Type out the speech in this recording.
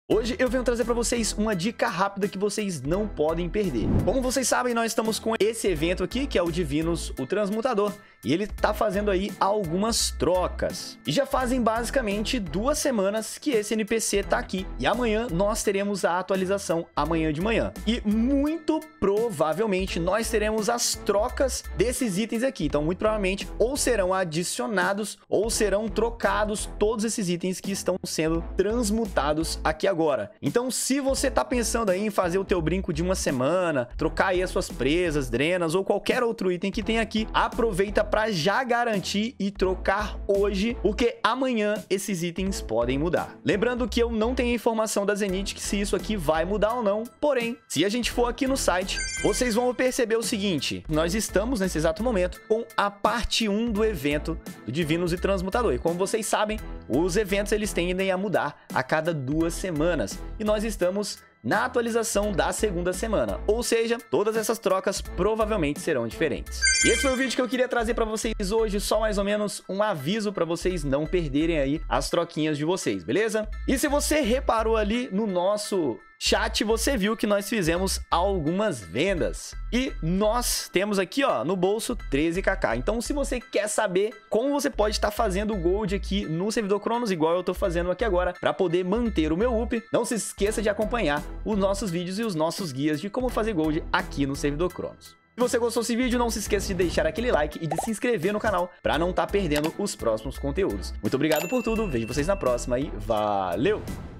Hoje eu venho trazer para vocês uma dica rápida que vocês não podem perder. Como vocês sabem, nós estamos com esse evento aqui, que é o Divinos, o Transmutador, e ele tá fazendo aí algumas trocas. E já fazem basicamente 2 semanas que esse NPC tá aqui. E amanhã nós teremos a atualização, amanhã de manhã. E muito provavelmente nós teremos as trocas desses itens aqui. Então, muito provavelmente, ou serão adicionados, ou serão trocados todos esses itens que estão sendo transmutados aqui agora. Então, se você tá pensando aí em fazer o teu brinco de 1 semana, trocar aí as suas presas, drenas, ou qualquer outro item que tem aqui, aproveita para já garantir e trocar hoje, porque amanhã esses itens podem mudar. Lembrando que eu não tenho informação da Zenith que se isso aqui vai mudar ou não, porém, se a gente for aqui no site, vocês vão perceber o seguinte: nós estamos nesse exato momento com a parte 1 do evento do Divinos e Transmutador. E como vocês sabem, os eventos eles tendem a mudar a cada 2 semanas. E nós estamos na atualização da 2ª semana, ou seja, todas essas trocas provavelmente serão diferentes. E esse foi o vídeo que eu queria trazer para vocês hoje, só mais ou menos um aviso para vocês não perderem aí as troquinhas de vocês, beleza? E se você reparou ali no nosso chat, você viu que nós fizemos algumas vendas. E nós temos aqui, ó, no bolso 13kk. Então, se você quer saber como você pode estar fazendo o gold aqui no servidor Cronos, igual eu tô fazendo aqui agora, para poder manter o meu up, não se esqueça de acompanhar os nossos vídeos e os nossos guias de como fazer gold aqui no servidor Cronos. Se você gostou desse vídeo, não se esqueça de deixar aquele like e de se inscrever no canal para não estar perdendo os próximos conteúdos. Muito obrigado por tudo, vejo vocês na próxima e valeu!